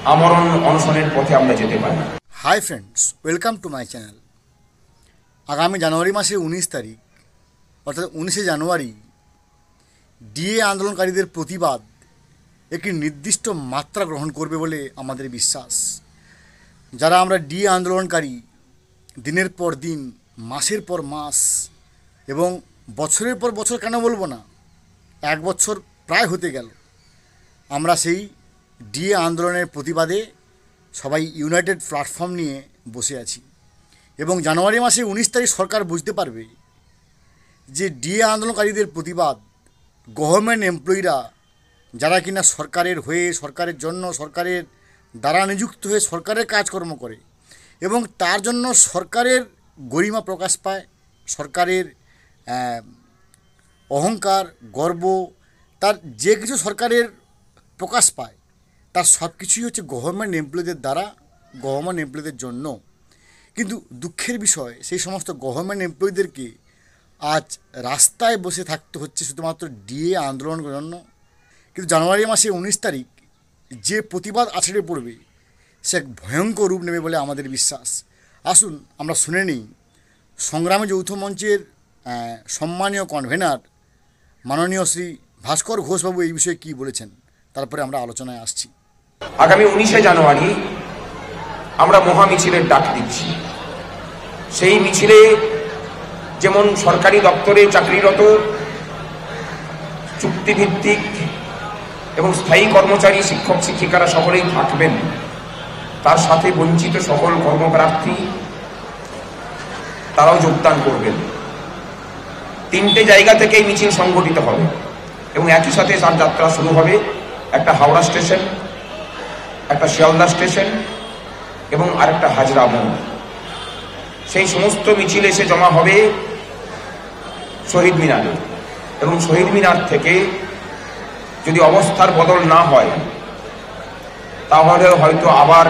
আমরণ অনশনের পথে আমরা যেতে পারি। Hi friends, welcome to my channel. আগামী জানুয়ারি মাসের 19 তারিখ অর্থাৎ 19শে জানুয়ারি ডিএ আন্দোলনকারীদের প্রতিবাদ একটি নির্দিষ্ট মাত্রা গ্রহণ করবে বলে আমাদের বিশ্বাস। যারা আমরা ডিএ আন্দোলনকারী দিনের পর দিন, মাসের পর মাস এবং বছরের পর বছর, কেন বলবো না, 1 বছর প্রায় হতে গেল, আমরা সেই ডিএ আন্দোলনের প্রতিবাদে সবাই ইউনাইটেড প্ল্যাটফর্ম নিয়ে বসে আছি। এবং জানুয়ারি মাসে 19 তারিখ সরকার বুঝতে পারবে যে ডিএ আন্দোলনকারীদের প্রতিবাদ গভর্নমেন্ট এমপ্লয়িরা, যারা কিনা সরকারের হয়ে, সরকারের জন্য, সরকারের দ্বারা নিযুক্ত হয়ে সরকারের কাজকর্ম করে এবং তার জন্য সরকারের গরিমা প্রকাশ পায়, সরকারের অহংকার, গর্ব, তার যে কিছু সরকারের প্রকাশ পায়, তার সব কিছুই হচ্ছে গভর্নমেন্ট এমপ্লয়িদের দ্বারা, গভর্নমেন্ট এমপ্লয়িদের জন্য। কিন্তু দুঃখের বিষয়, সেই সমস্ত গভর্নমেন্ট এমপ্লয়িদেরকে আজ রাস্তায় বসে থাকতে হচ্ছে শুধুমাত্র ডিএ আন্দোলনের জন্য। কিন্তু জানুয়ারি মাসে 19 তারিখ যে প্রতিবাদ আছড়ে পড়বে সে এক ভয়ঙ্কর রূপ নেবে বলে আমাদের বিশ্বাস। আসুন আমরা শুনে নিই সংগ্রামী যৌথ মঞ্চের সম্মানীয় কনভেনার মাননীয় শ্রী ভাস্কর ঘোষবাবু এই বিষয়ে কী বলেছেন, তারপরে আমরা আলোচনায় আসছি। আগামী 19শে জানুয়ারি আমরা মহা মিছিলের ডাক দিচ্ছি। সেই মিছিলে যেমন সরকারি দপ্তরে চাকরিরত, চুক্তিভিত্তিক এবং স্থায়ী কর্মচারী, শিক্ষক শিক্ষিকারা সকলেই থাকবেন, তার সাথে বঞ্চিত সকল কর্মপ্রার্থী তারাও যোগদান করবেন। 3টে জায়গা থেকে এই মিছিল সংগঠিত হবে এবং একই সাথে তার যাত্রা শুরু হবে। একটা হাওড়া স্টেশন, একটা শিয়ালদা স্টেশন এবং আরেকটা হাজরা মোড়। সেই সমস্ত মিছিল এসে জমা হবে শহীদ মিনারে এবং শহীদ মিনার থেকে যদি অবস্থার বদল না হয় তাহলে হয়তো আবার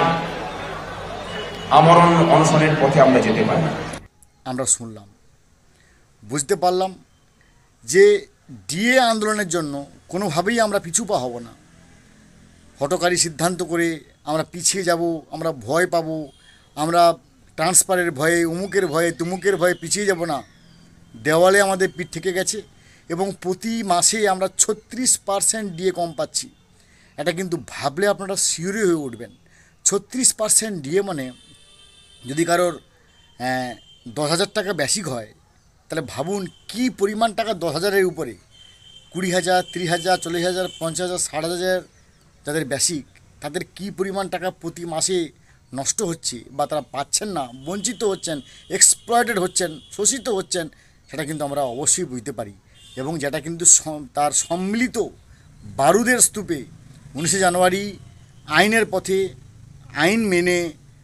আমরণ অনশনের পথে আমরা যেতে পারি। আমরা শুনলাম, বুঝতে পারলাম যে ডিএ আন্দোলনের জন্য কোনোভাবেই আমরা পিছু পা হব না। হঠকারী সিদ্ধান্ত করে আমরা পিছিয়ে যাব, আমরা ভয় পাবো, আমরা ট্রান্সফারের ভয়ে, উমুকের ভয়ে, তুমুকের ভয়ে পিছিয়ে যাব না। দেওয়ালে আমাদের পিঠ থেকে গেছে এবং প্রতি মাসে আমরা 36% ডিএ কম পাচ্ছি। এটা কিন্তু ভাবলে আপনারা শিওরই হয়ে উঠবেন। 36% ডিএ মানে যদি কারোর 10,000 টাকা বেসিক হয়, তাহলে ভাবুন কি পরিমাণ টাকা 10,000-এর উপরে। 20,000, 30,000, 40,000, 50,000, 60,000 যাদের বেসিক, তাদের কি পরিমাণ টাকা প্রতি মাসে নষ্ট হচ্ছে বা তারা পাচ্ছেন না, বঞ্চিত হচ্ছেন, এক্সপ্লয়েটেড হচ্ছেন, শোষিত হচ্ছেন, সেটা কিন্তু আমরা অবশ্যই বুঝতে পারি। এবং যেটা কিন্তু তার সম্মিলিত বারুদের স্তূপে 19শে জানুয়ারি আইনের পথে, আইন মেনে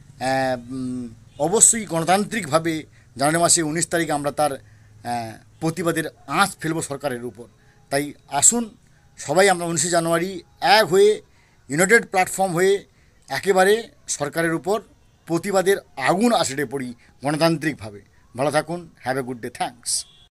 অবশ্যই গণতান্ত্রিকভাবে জানুয়ারি মাসে 19 তারিখ আমরা তার প্রতিবাদের আঁচ ফেলব সরকারের উপর। তাই আসুন সবাই আমরা 19শে জানুয়ারি এক হয়ে, ইউনাইটেড প্ল্যাটফর্ম হয়ে একেবারে সরকারের উপর প্রতিবাদের আগুন আছড়ে পড়ি গণতান্ত্রিকভাবে। ভালো থাকুন, have a good day, thanks.